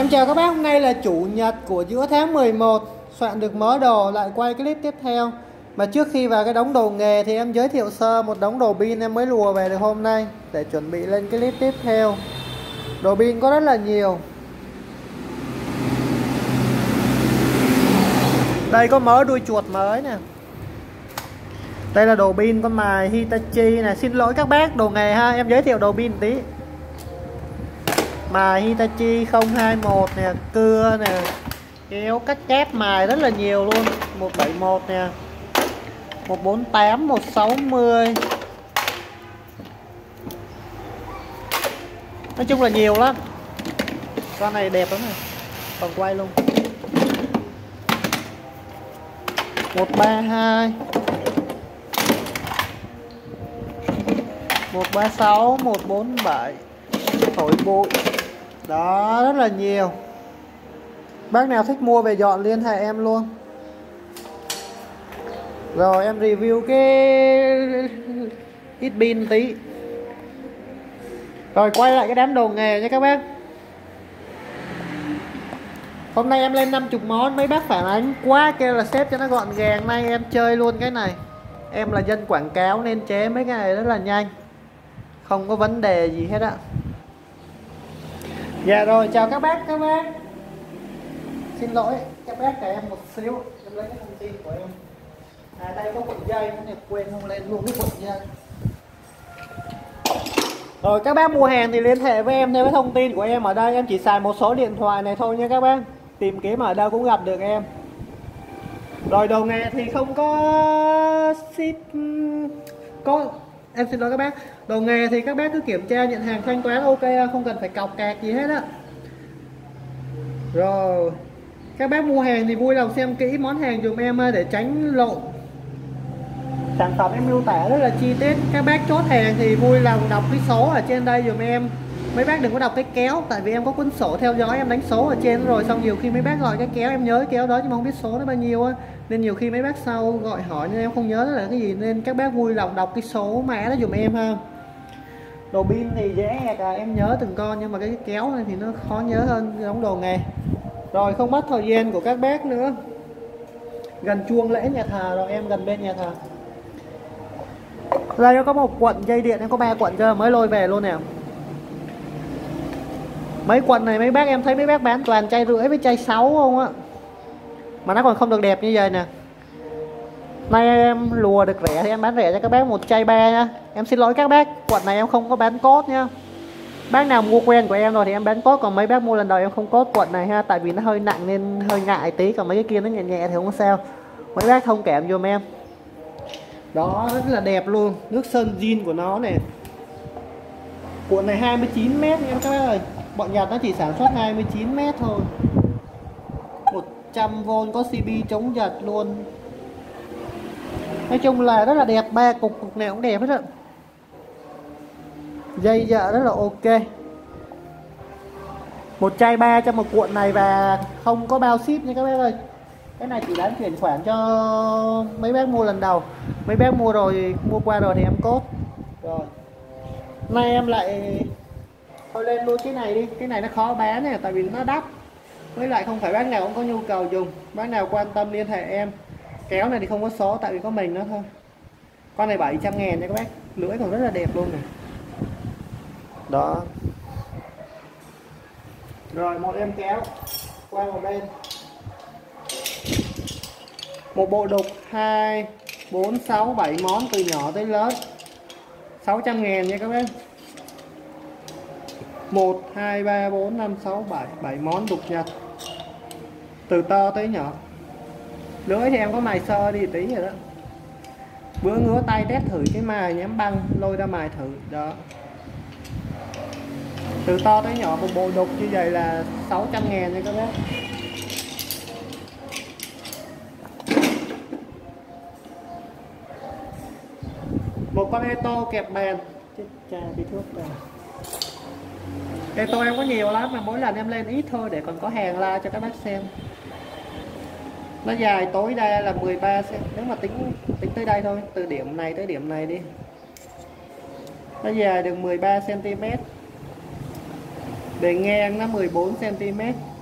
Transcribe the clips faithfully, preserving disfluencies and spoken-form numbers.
Em chào các bác, hôm nay là chủ nhật của giữa tháng mười một. Soạn được mớ đồ lại quay clip tiếp theo. Mà trước khi vào cái đống đồ nghề thì em giới thiệu sơ một đống đồ pin em mới lùa về được hôm nay để chuẩn bị lên clip tiếp theo. Đồ pin có rất là nhiều. Đây có mớ đuôi chuột mới nè. Đây là đồ pin con mài Hitachi nè. Xin lỗi các bác, đồ nghề ha, em giới thiệu đồ pin tí. Mài Hitachi không hai mốt nè, cưa nè, kéo cắt kép mài rất là nhiều luôn. Một bảy mốt nè, một bốn tám, một sáu mươi. Nói chung là nhiều lắm. Con này đẹp lắm này, còn quay luôn. Một ba hai, một ba sáu, một bốn bảy. Thổi bụi. Đó, rất là nhiều. Bác nào thích mua về dọn liên hệ em luôn. Rồi em review cái ít pin tí. Rồi quay lại cái đám đồ nghề nha các bác. Hôm nay em lên năm mươi món, mấy bác phản ánh quá kêu là xếp cho nó gọn gàng. Nay em chơi luôn cái này. Em là dân quảng cáo nên chế mấy cái này rất là nhanh, không có vấn đề gì hết ạ. Dạ rồi, chào các bác, các bác. Xin lỗi các bác để em một xíu, em lấy cái thông tin của em. À đây có cuộn dây, này quên không lên luôn cái cuộn dây. Rồi các bác mua hàng thì liên hệ với em theo cái thông tin của em ở đây. Em chỉ xài một số điện thoại này thôi nha các bác. Tìm kiếm ở đâu cũng gặp được em. Rồi đồ nghề thì không có ship, có em xin lỗi các bác, đồ nghề thì các bác cứ kiểm tra nhận hàng thanh toán ok, không cần phải cọc cạc gì hết á. Rồi các bác mua hàng thì vui lòng xem kỹ món hàng dùm em để tránh lộn. Sản phẩm em miêu tả rất là chi tiết. Các bác chốt hàng thì vui lòng đọc cái số ở trên đây dùm em. Mấy bác đừng có đọc cái kéo, tại vì em có cuốn sổ theo dõi, em đánh số ở trên rồi, xong nhiều khi mấy bác gọi cái kéo em nhớ cái kéo đó nhưng mà không biết số nó bao nhiêu á, nên nhiều khi mấy bác sau gọi hỏi nhưng em không nhớ nó là cái gì, nên các bác vui lòng đọc cái số mã đó dùm em ha. Đồ pin thì dễ hẹt à, em nhớ từng con, nhưng mà cái kéo này thì nó khó nhớ hơn giống đồ nghề. Rồi không mất thời gian của các bác nữa. Gần chuông lễ nhà thờ rồi, em gần bên nhà thờ. Đây nó có một cuộn dây điện, em có ba cuộn cơ mới lôi về luôn nè. Mấy quần này mấy bác em thấy mấy bác bán toàn chai rưỡi với chai sáu không á, mà nó còn không được đẹp như vậy nè. Nay em lùa được rẻ thì em bán rẻ cho các bác một chai ba nha. Em xin lỗi các bác, quần này em không có bán cốt nha. Bác nào mua quen của em rồi thì em bán cốt, còn mấy bác mua lần đầu em không cốt quần này ha, tại vì nó hơi nặng nên hơi ngại tí, còn mấy cái kia nó nhẹ nhẹ thì không sao. Mấy bác thông cảm giùm em. Đó, rất là đẹp luôn, nước sơn zin của nó này. Cuộn này hai mươi chín mét em các bác ơi. Bọn Nhật nó chỉ sản xuất hai mươi chín mét thôi. một trăm vôn có xê bê chống giật luôn. Nói chung là rất là đẹp, ba cục cục nào cũng đẹp hết á. Dây dạ rất là ok. Một chai ba cho một cuộn này và không có bao ship nha các bác ơi. Cái này chỉ bán chuyển khoản cho mấy bác mua lần đầu. Mấy bác mua rồi, mua qua rồi thì em cốt. Rồi nay em lại thôi lên luôn cái này đi. Cái này nó khó bán này, tại vì nó đắt, với lại không phải bác nào cũng có nhu cầu dùng. Bác nào quan tâm liên hệ em. Kéo này thì không có số tại vì có mình nó thôi. Con này bảy trăm ngàn nha các bác. Lưỡi còn rất là đẹp luôn này. Đó. Rồi một em kéo qua một bên. Một bộ đục hai, bốn, sáu, bảy món từ nhỏ tới lớn, sáu trăm ngàn nha các bác. Một, hai, ba, bốn, năm, sáu, bảy, bảy món đục Nhật, từ to tới nhỏ. Lưỡi thì em có mài sơ đi tí rồi đó. Bữa ngứa tay test thử cái mài nhám băng, lôi ra mài thử. Đó. Từ to tới nhỏ một bộ đục như vậy là sáu trăm ngàn nha các bác. Một con Eto kẹp bàn. Chết cha bị thuốc rồi. Eto em có nhiều lắm mà mỗi lần em lên ít thôi để còn có hàng like cho các bác xem. Nó dài tối đa là mười ba xăng-ti-mét, nếu mà tính tính tới đây thôi, từ điểm này tới điểm này đi. Nó dài được mười ba xăng-ti-mét. Bề ngang nó mười bốn xăng-ti-mét.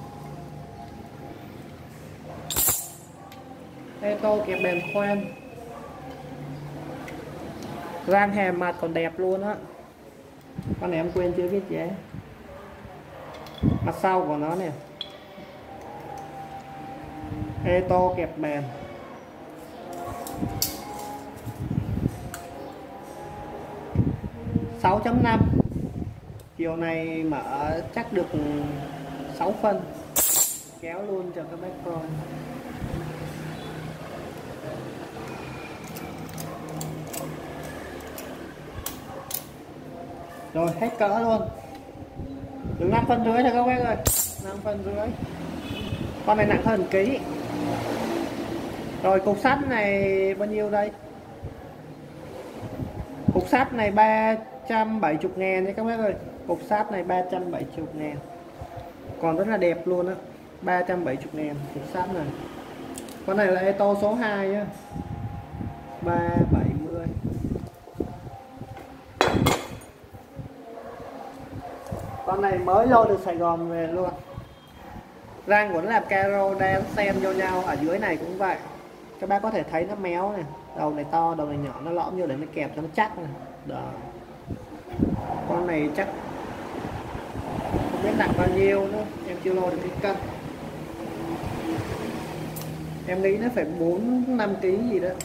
Ê tô kẹp bèn khoen, rang hàm mặt còn đẹp luôn á. Con này em quên chưa viết chế mặt sau của nó nè. Ê tô kẹp bèn sáu chấm năm, chiều này mở chắc được sáu phân, kéo luôn cho các bác coi. Rồi hết cỡ luôn, được năm phân rưỡi thôi các bác ơi, năm phân rưỡi. Con này nặng hơn ký. Rồi cục sắt này bao nhiêu đây? Cục sắt này ba trăm bảy mươi ngàn nha các bác ơi. Cục sắt này ba trăm bảy mươi ngàn, còn rất là đẹp luôn á, ba trăm bảy mươi ngàn cục sắt này. Con này là Eto số hai nhá, ba trăm bảy mươi. Con này mới lôi từ Sài Gòn về luôn. Rang của nó làm caro đan xen vô nhau, ở dưới này cũng vậy. Các bác có thể thấy nó méo này, đầu này to, đầu này nhỏ, nó lõm vô để nó kẹp cho nó chắc này. Đó. Con này chắc không biết nặng bao nhiêu nữa, em chưa lôi được cái cân. Em nghĩ nó phải bốn năm ký gì đó.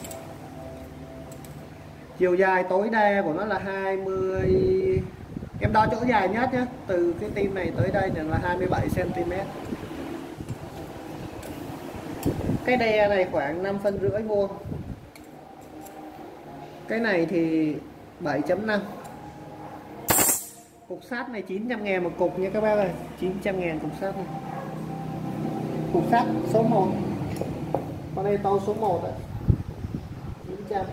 Chiều dài tối đa của nó là hai mươi, em đo chỗ dài nhất nhé, từ cái tim này tới đây là hai mươi bảy xăng ti mét. Cái đe này khoảng năm phân rưỡi vuông. Cái này thì bảy chấm năm. Cục sắt này chín trăm ngàn một cục nha các bác ơi, chín trăm ngàn cục sắt này. Cục sắt số một. Con này to số một đấy, chín trăm.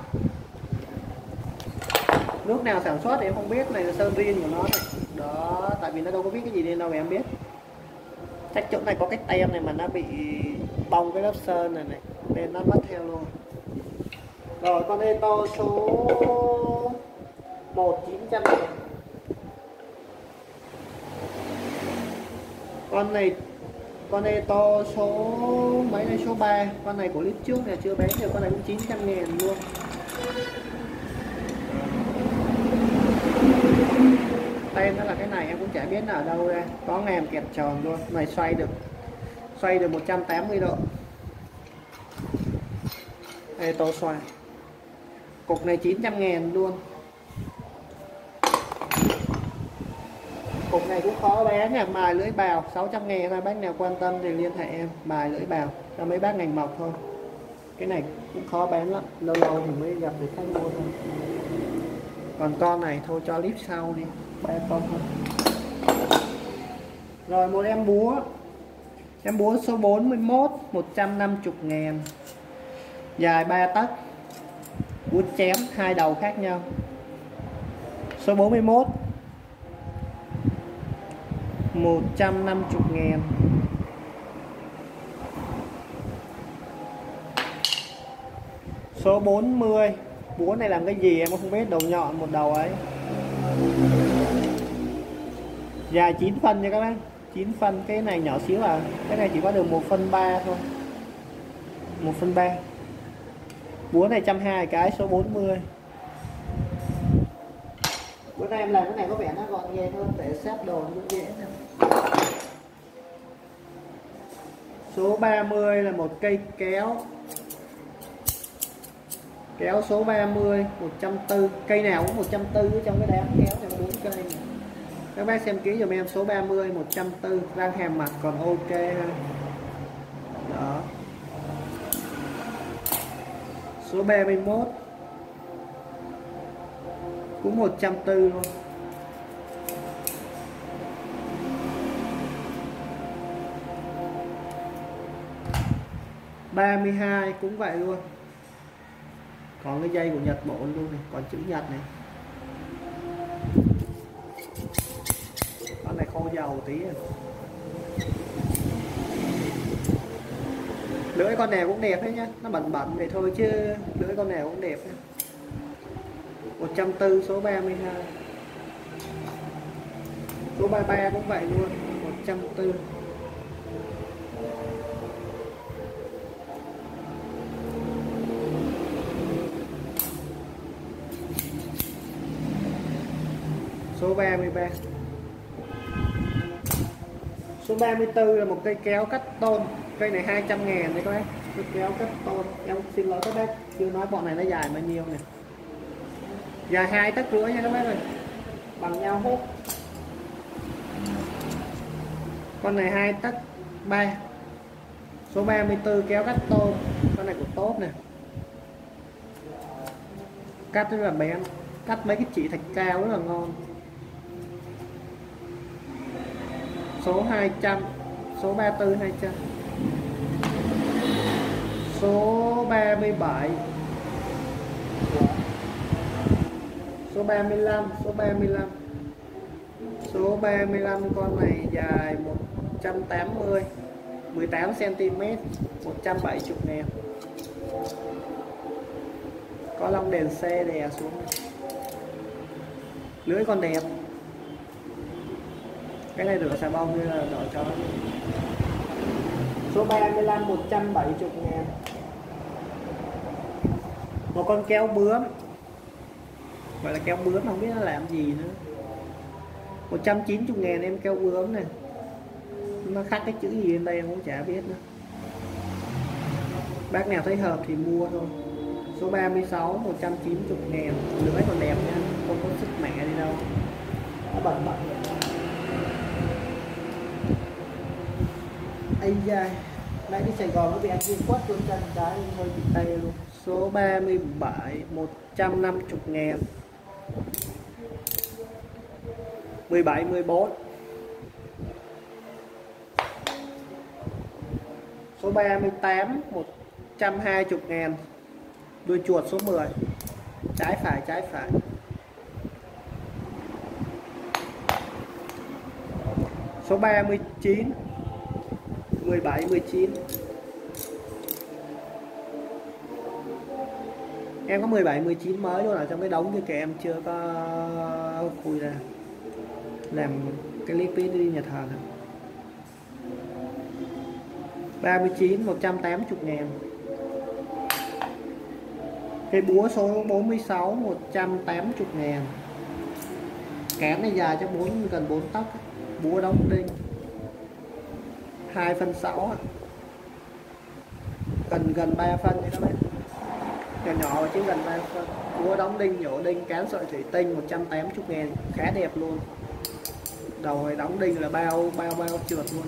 Nước nào sản xuất thì em không biết, này là sơn riêng của nó này. Đó, tại vì nó đâu có biết cái gì nên đâu mà em biết. Chắc chỗ này có cái tem này mà nó bị bong cái lớp sơn này này, nên nó mất theo luôn. Rồi con Eto số một chín trăm ngàn. Con này con Eto số mấy này, số ba. Con này của clip trước này chưa bán được, con này cũng chín trăm ngàn luôn. Tên nó là cái này em cũng chả biết là ở đâu ra, có ngàm kẹp tròn luôn. Này xoay được xoay được một trăm tám mươi độ. Eto xoay. Cục này chín trăm ngàn luôn. Cục này cũng khó bán nha, mài lưỡi bào sáu trăm ngàn thôi, bác nào quan tâm thì liên hệ em, mài lưỡi bào cho mấy bác ngành mộc thôi. Cái này cũng khó bán lắm, lâu lâu thì mới gặp được khách mua thôi. Còn con này thôi cho clip sau đi, ba con thôi. Rồi một em búa. Em búa số bốn mươi mốt, một trăm năm mươi ngàn. Dài ba tấc. Búa chém hai đầu khác nhau. Số bốn mươi mốt, một trăm năm mươi ngàn. Số bốn mươi. Búa này làm cái gì em cũng không biết, đầu nhọn một đầu ấy. Dài chín phân nha các bác, chín phân. Cái này nhỏ xíu à, cái này chỉ có được một phân ba thôi, một phân ba. Búa này một trăm hai mươi cái, số bốn mươi. Bữa nay em làm cái này có vẻ nó gọn nhẹ hơn để xếp đồ nó cũng dễ nữa. Số ba mươi là một cây kéo. Kéo số ba mươi, một trăm bốn mươi. Cây nào cũng một trăm bốn mươi trong cái đám kéo này, bốn cây này. Các bác xem ký dùm em số ba mươi, một trăm bốn mươi. Rang hàm mặt còn ok ha. Đó. Số ba mươi mốt cũng một trăm bốn mươi luôn. ba mươi hai cũng vậy luôn. Còn cái dây của Nhật Bản luôn này, còn chữ Nhật này. Con này khô dầu tí à. Lưỡi con nào cũng đẹp hết nhá, nó bẩn bẩn vậy thôi chứ lưỡi con nào cũng đẹp nhá. một trăm bốn mươi số ba mươi hai. Số ba mươi ba cũng vậy luôn, một trăm bốn mươi. Số ba mươi ba. Số ba mươi tư là một cây kéo cắt tôn. Cây này hai trăm ngàn đấy các bác. Cây kéo cắt tôn. Em xin lỗi các bác, chưa nói bọn này nó dài bao nhiêu nè. Dài hai tấc rưỡi nha các bác ơi. Bằng nhau hết. Con này hai tấc ba. Số ba mươi tư kéo cắt tôn. Con này cũng tốt nè. Cắt rất là bén. Cắt mấy cái chỉ thạch cao rất là ngon. Số hai trăm. Số ba mươi tư hai trăm. Số ba mươi bảy. Số ba mươi lăm. Số ba mươi lăm. Số ba mươi lăm con này dài một trăm tám mươi, mười tám xăng ti mét, một trăm bảy mươi ngàn. Có lông đèn xe đè xuống. Lưới còn đẹp. Cái này rửa xà bông như là đỏ chó. Số ba mươi lăm một trăm bảy mươi ngàn. Một con kéo bướm. Gọi là kéo bướm, không biết nó làm gì nữa. Một trăm chín mươi ngàn em kéo bướm này. Nó khắc cái chữ gì bên đây em cũng chả biết nữa. Bác nào thấy hợp thì mua thôi. Số ba mươi sáu một trăm chín mươi ngàn. Lưới còn đẹp nha, không có sức mẹ đi đâu. Nó bẩn bẩn. Ây da, nãy đi Sài Gòn có bị anh viên quất luôn chân trái hơi bị tay luôn. Số ba mươi bảy một trăm năm mươi ngàn. mười bảy mười bốn. Số ba mươi tám một trăm hai mươi ngàn. Đuôi chuột số mười. Trái phải trái phải. Số ba mươi chín mười bảy mười chín. Em có mười bảy mười chín mới luôn ở trong cái đống kia kìa, em chưa có khui ra. Làm cái clip đi nhà thờ này. ba mươi chín một trăm tám mươi ngàn. Cây búa số bốn mươi sáu một trăm tám mươi ngàn. Kén này dài cho bốn gần bốn tấc. Búa đóng đinh hai phân sáu, gần gần ba phân như các bạn. Nhỏ nhỏ chứ gần ba phân. Búa đóng đinh, nhổ đinh, cán sợi thủy tinh một trăm tám mươi ngàn. Khá đẹp luôn. Đầu này đóng đinh là bao bao bao trượt luôn.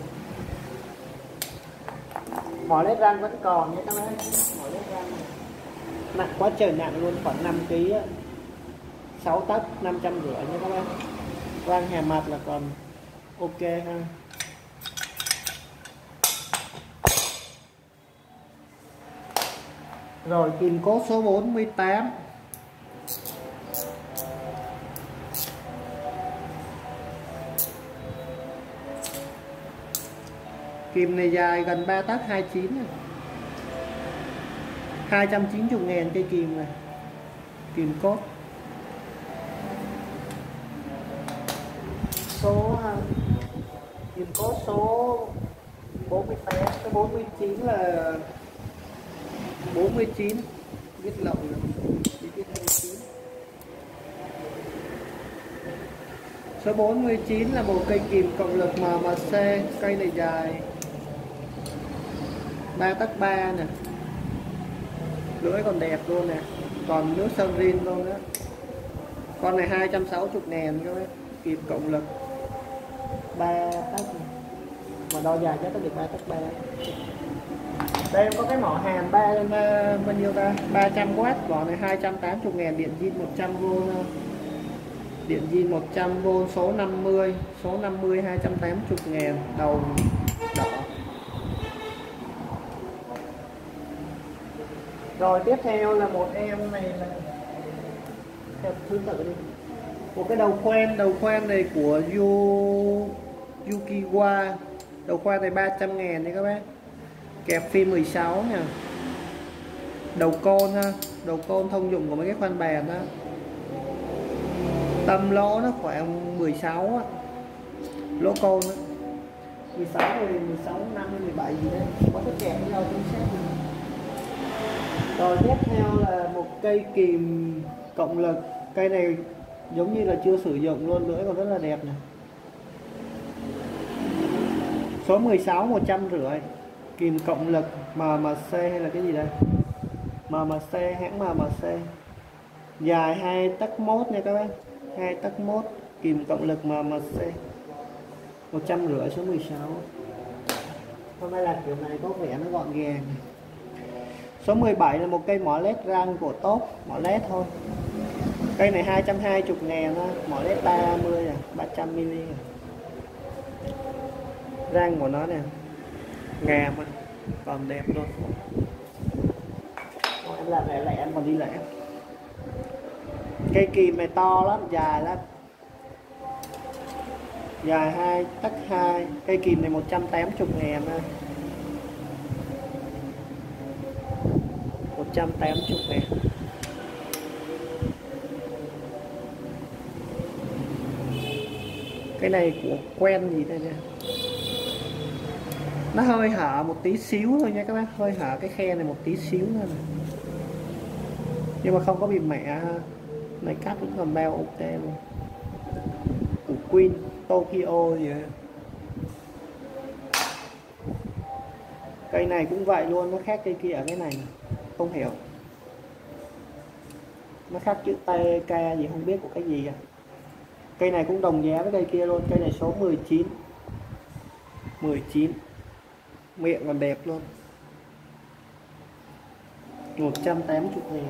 Mỏ lết răng vẫn còn nhé các bạn. Mỏ lết răng nặng quá trời nặng luôn, khoảng năm ki lô gam, sáu tấc, năm trăm rưỡi nha các bạn. Răng hà mặt là còn ok ha. Rồi kìm cốt số bốn mươi tám. Kìm này dài gần ba tấc, hai mươi chín, hai trăm chín mươi ngàn cây kìm này. Kìm cốt. Số kìm cốt số bốn mươi tám. Cái bốn mươi chín là bốn mươi chín. Biết lậu rồi. Biết hai mươi chín. Số bốn mươi chín là một cây kìm cộng lực em em xê. Cây này dài ba tấc ba nè. Lưỡi còn đẹp luôn nè. Còn nước sơn rin luôn đó. Con này hai trăm sáu mươi ngàn các bạn. Kìm cộng lực ba tấc. Mà đo dài chắc có được ba tấc ba. Đây có cái mỏ hàn ba bao nhiêu ta? ba trăm oát. Vỏ này hai trăm tám mươi ngàn. Điện zin một trăm vôn. Điện zin một trăm vôn số năm mươi. Số năm mươi hai trăm tám mươi ngàn. Đầu đỏ. Rồi tiếp theo là một em này là theo thứ tự đi. Một cái đầu khoen. Đầu khoen này của Yu Yukiwa. Đầu khoen này ba trăm ngàn đấy các bác. Kẹp phim mười sáu nha. Đầu côn ha. Đầu côn thông dụng của mấy cái khoan bàn đó. Tâm lỗ nó khoảng mười sáu á. Lỗ côn đó. mười sáu, mười sáu, năm, mười bảy gì đấy. Có cái kẹp với nhau chính xác. Rồi tiếp theo là một cây kìm cộng lực. Cây này giống như là chưa sử dụng luôn, lưỡi còn rất là đẹp này. Số mười sáu một trăm rưỡi, kìm cộng lực em em xê hay là cái gì đây, em em xê, hãng em em xê, dài hai tấc mốt nha các bác, hai tấc mốt, kìm cộng lực em em xê, một trăm rưỡi số mười sáu. Hôm nay là kiểu này có vẻ nó gọn gàng. Số mười bảy là một cây mỏ led răng của tốt, mỏ led thôi. Cây này hai trăm hai mươi ngàn thôi, mỏ led ba mươi à, ba trăm mi li à. Răng của nó nè, ngàm còn đẹp luôn. Em làm lẻ lẻ, em còn đi lẻ. Cây kìm này to lắm, dài lắm, dài hai tấc hai. Cây kìm này một trăm tám mươi ngàn thôi, một trăm tám mươi ngàn. Cái này của quen gì đây nha, nó hơi hở một tí xíu thôi nha các bác, hơi hở cái khe này một tí xíu nữa này. Nhưng mà không có bị mẹ này, cắt vẫn còn bao ok luôn. Của Queen Tokyo gì vậy. Cây này cũng vậy luôn, nó khác cây kia ở cái này không hiểu, nó khác chữ T K gì không biết của cái gì à. Cây này cũng đồng giá với cây kia luôn. Cây này số mười chín, mười chín, miệng còn đẹp luôn, một trăm tám mươi ngàn.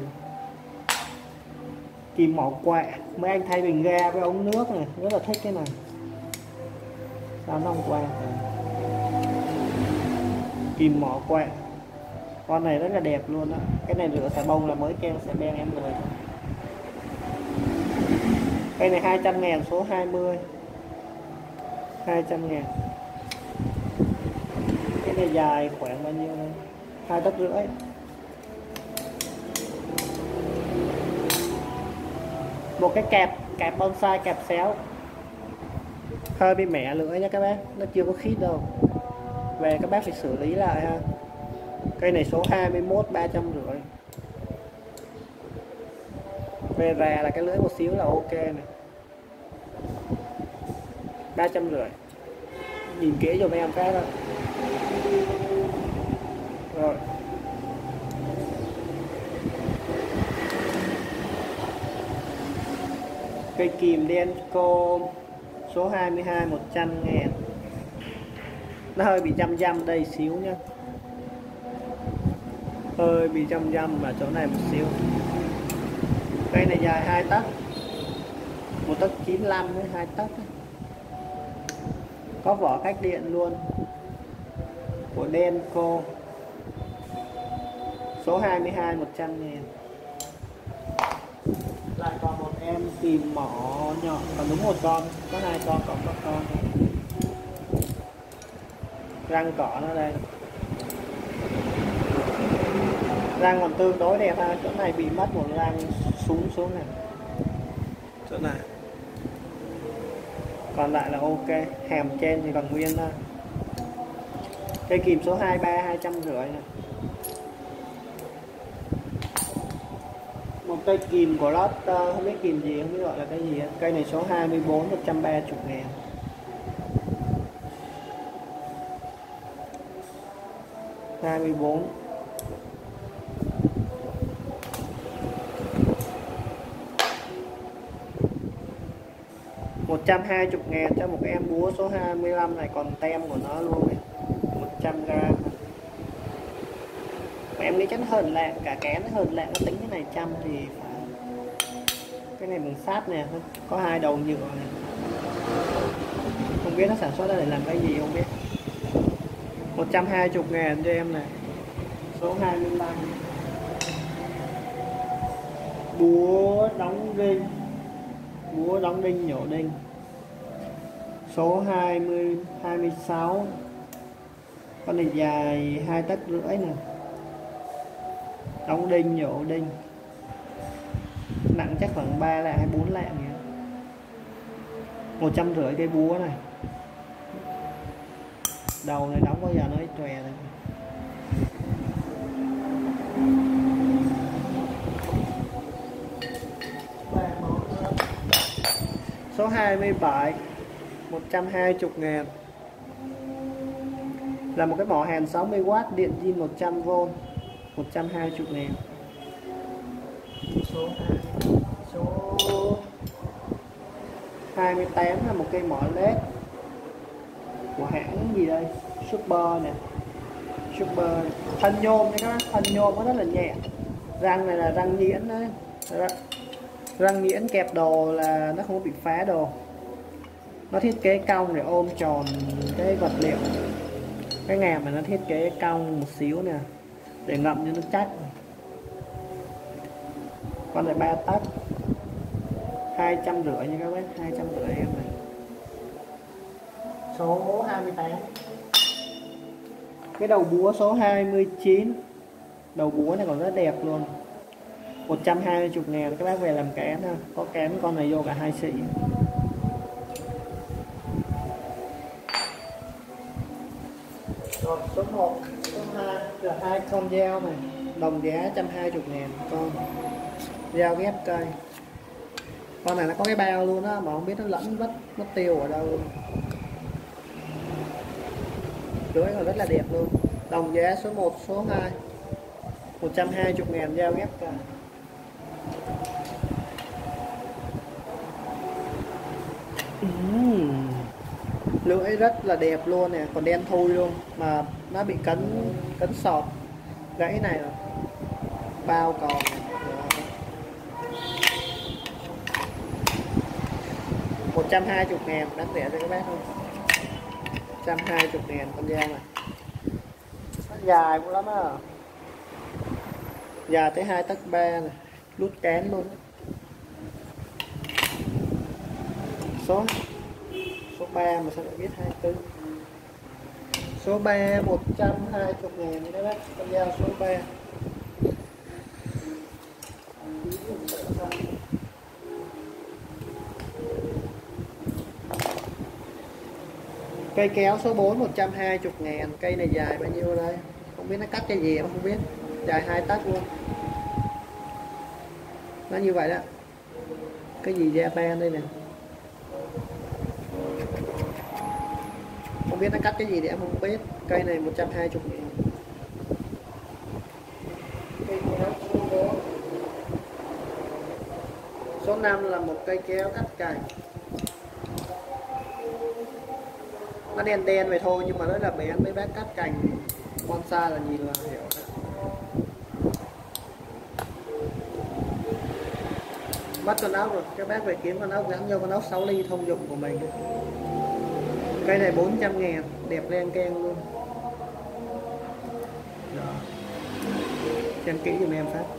Kìm mỏ quạ, mấy anh thay bình ga với ống nước này, rất là thích cái này. Sao nó không qua. Kìm mỏ quạ, con này rất là đẹp luôn đó. Cái này rửa xà bông là mới kem xà beng em lời. Cây này hai trăm ngàn số hai mươi, hai trăm ngàn. Cái này dài khoảng bao nhiêu đây, hai tấc rưỡi. Một cái kẹp, kẹp bonsai, kẹp xéo, hơi bị mẻ lưỡi nha các bác, nó chưa có khít đâu, về các bác phải xử lý lại ha. Cây này số hai mươi mốt, ba trăm rưỡi. Về rà là cái lưỡi một xíu là ok này, ba trăm rưỡi. Nhìn kỹ cho mấy em cái thôi. Rồi cây kìm Denko số hai mươi hai, một trăm ngàn. Nó hơi bị dăm dăm đây xíu nhá, hơi bị dăm dăm ở chỗ này một xíu. Cây này dài hai tấc, một tấc chín mươi lăm với hai tấc, có vỏ cách điện luôn, của Denko số hai mươi hai, một trăm ngàn. Lại còn một em kìm mỏ nhỏ, còn đúng một con, có hai con, còn có con. Răng cỏ nó đây, răng còn tương đối đẹp ha. Chỗ này bị mất một răng xuống xuống này, chỗ này, còn lại là ok. Hàm trên thì còn nguyên thôi. Cây kìm số hai mươi ba, hai trăm rưỡi này. Một cây kìm của Lotte, không biết kìm gì, không biết gọi là cái gì. Cây này số hai mươi bốn, một trăm ba mươi ngàn. hai mươi bốn. một trăm hai mươi ngàn cho một em búa số hai mươi lăm này, còn tem của nó luôn này. một trăm gram. Mà em nghĩ chắc hơn lạng, cả kén hơn lạng, nó tính cái này trăm thì phải. Cái này bằng sắt nè, có hai đầu nhựa này. Không biết nó sản xuất ra để làm cái gì không biết. một trăm hai mươi ngàn cho em này, số hai mươi lăm. Búa đóng đinh, búa đóng đinh nhổ đinh, số hai mươi, hai mươi sáu. Con này dài hai tấc rưỡi nè, đóng đinh nhổ đinh, nặng chắc khoảng ba lạng hay bốn lạng nhỉ. Một trăm rưỡi cây búa này. Đầu này đóng bao giờ nó chòe này. Số hai mươi bảy một trăm hai mươi ngàn, là một cái mỏ hàn sáu mươi oát điện zin một trăm vôn, một trăm hai mươi ngàn. Số hai, số hai mươi tám là một cây mỏ led của hãng gì đây, Super nè, Super này. Thân nhôm đấy các bác, thân nhôm nó rất là nhẹ. Răng này là răng nhuyễn đấy, răng nhuyễn kẹp đồ là nó không có bị phá đồ. Nó thiết kế cong để ôm tròn cái vật liệu. Cái ngàm này nó thiết kế cong một xíu nè để ngậm cho nó chắc. Con này ba tấc, hai trăm rưỡi nha các bác, hai trăm rưỡi em này. Số hai mươi tám, cái đầu búa số hai mươi chín, đầu búa này còn rất đẹp luôn, một trăm hai mươi ngàn. Các bác về làm kén ha, có kén con này vô cả hai xị. Rồi số một, số hai là hai con dao này, đồng giá một trăm hai mươi ngàn con. Dao ghép cây. Con này nó có cái bao luôn á, mà không biết nó lẫn mất mất tiêu ở đâu luôn. Lưỡi còn rất là đẹp luôn. Đồng giá số một, số hai một trăm hai mươi ngàn, dao ghép cây. uhm. Lưỡi rất là đẹp luôn nè, còn đen thui luôn, mà nó bị cấn cấn sọt gãy này rồi. Bao còn một trăm hai mươi ngàn, đáng rẻ cho các bác không? một trăm hai mươi ngàn con dao này. Nó dài cũng lắm á, dài tới hai tấc ba này, lút kén luôn. Số số ba mà sao lại viết hai mươi tư? Số ba một trăm hai mươi ngàn các bác, con dao số ba. Cây kéo số bốn một trăm hai mươi ngàn, cây này dài bao nhiêu đây? Không biết nó cắt cái gì em không biết. Dài hai tấc luôn. Nó như vậy đó. Cái gì Japan đây nè. Không biết nó cắt cái gì thì em không biết. Cây này một trăm hai mươi ngàn. Cây kéo số bốn. Số năm là một cây kéo cắt cành. Nó đen đen vậy thôi nhưng mà rất là bén, mấy bác cắt cành bonsai là nhìn là hiểu đó. Mất con ốc rồi, các bác về kiếm con ốc gắn vô con ốc sáu ly thông dụng của mình. Cây này bốn trăm ngàn, đẹp len keng luôn. Đó. Xem kỹ giùm em phát.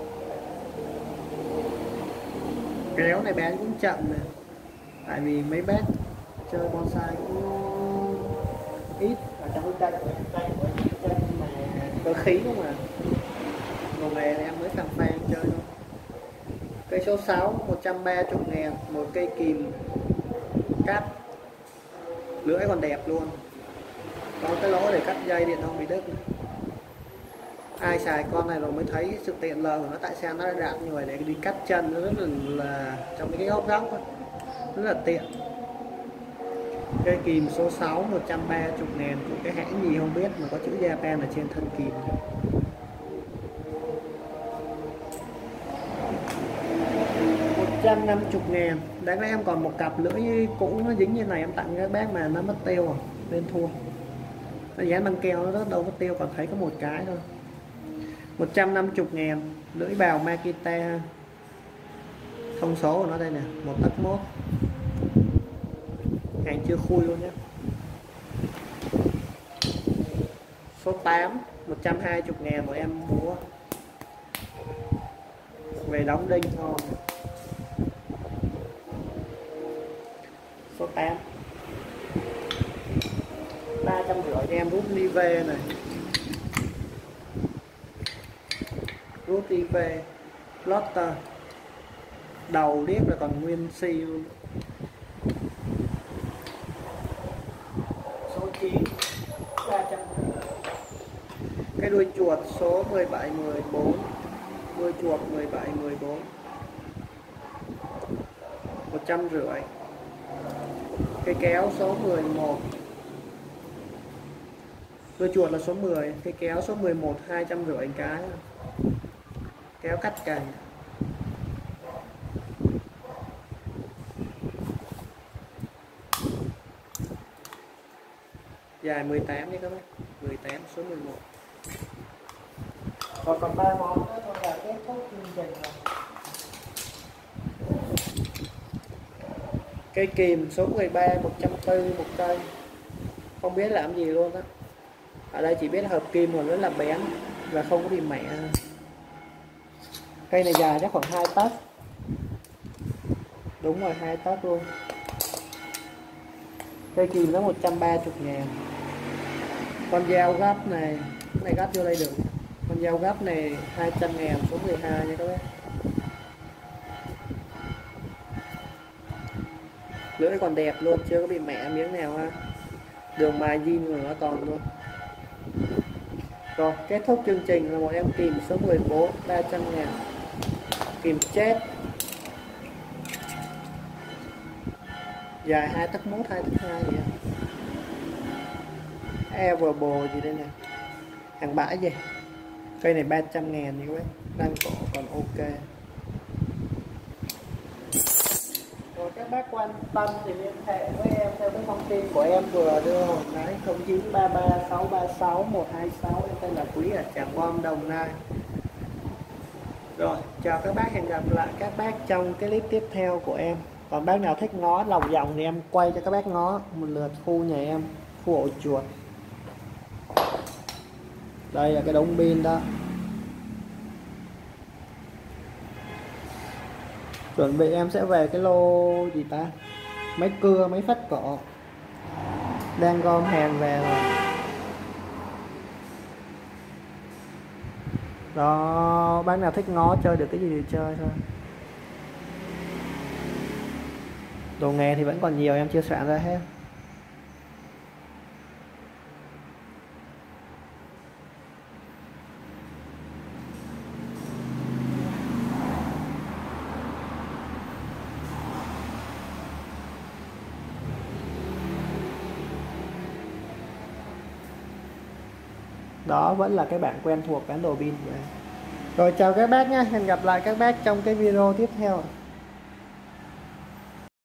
Kéo này bán cũng chậm nè, tại vì mấy bác chơi bonsai cũng ít ở trong cái cây cây cây mà cơ khí không à. Đồ nghề này em mới phàn phan chơi thôi. Cây số sáu một trăm ba mươi ngàn, một cây kìm cắt, lưỡi còn đẹp luôn, có cái lỗ để cắt dây điện không bị đứt. Ai xài con này rồi mới thấy sự tiện lợi của nó, tại sao nó rạn như vậy để đi cắt chân, nó rất là, là trong cái góc góc đó. Rất là tiện. Cây kìm số sáu một trăm ba mươi ngàn của cái hãng gì không biết mà có chữ Japan ở trên thân kìm. một trăm năm mươi ngàn. Đáng lẽ em còn một cặp lưỡi cũ nó dính như này em tặng các bác mà nó mất tiêu rồi nên thua. Nó dán băng keo nó rất đâu mất tiêu, còn thấy có một cái thôi. Một trăm năm mươi ngàn, lưỡi bào Makita. Thông số của nó đây nè, một tấc mốt, hàng chưa khui luôn nhé. Số tám một trăm hai mươi ngàn của em mua về đóng đinh thôi. Số tám ba trăm rưỡi em rút li vê này, rút li vê plotter, đầu điếc là còn nguyên si luôn. Số chín ba trăm. Cái đuôi chuột số mười bảy mười bốn, đuôi chuột mười bảy mười bốn, một trăm rưỡi. Cây kéo số mười một, đuôi chuột là số mười, cây kéo số mười một hai trăm rưỡi cái, kéo cắt cành dài mười tám đi các bác, mười tám số mười một. Còn còn ba món nữa thôi là kết thúc chương trình rồi. Cây kìm số mười ba một trăm bốn mươi một cây, không biết làm gì luôn á. Ở đây chỉ biết là hợp kim còn rất là bén và không có bị mẻ. Cây này dài chắc khoảng hai tấc, đúng rồi, hai tấc luôn. Cây kìm nó một trăm ba mươi ngàn. Con dao gấp này, cái này gấp vô đây được. Con dao gấp này hai trăm ngàn, số mười hai nha các bác. Lưỡi còn đẹp luôn, chưa có bị mẻ miếng nào ha. Đường mài zin của nó còn luôn. Rồi, kết thúc chương trình là một em kìm số mười bốn, ba trăm ngàn. Kìm chết, dài hai tấc mốt, hai tấc hai vậy. Everbo gì đây nè, hàng bãi gì. Cây này ba trăm ngàn như vậy, đang cổ còn ok. Rồi các bác quan tâm thì liên hệ với em theo cái thông tin của em vừa đưa hồi nãy, không chín ba ba sáu ba sáu một hai sáu. Em tên là Quý ở Tràng Bom, Đồng Nai. Rồi, chào các bác, hẹn gặp lại các bác trong cái clip tiếp theo của em. Còn bác nào thích ngó lòng vòng thì em quay cho các bác ngó một lượt khu nhà em, khu ổ chuột. Đây là cái đống pin đó. Chuẩn bị em sẽ về cái lô gì ta, máy cưa, máy phát cọ, đang gom hàng về rồi. Đó, bác nào thích ngó chơi được cái gì thì chơi thôi. Đồ nghề thì vẫn còn nhiều, em chưa soạn ra hết. Đó vẫn là cái bảng quen thuộc bán đồ pin của em. Rồi chào các bác nhé, hẹn gặp lại các bác trong cái video tiếp theo.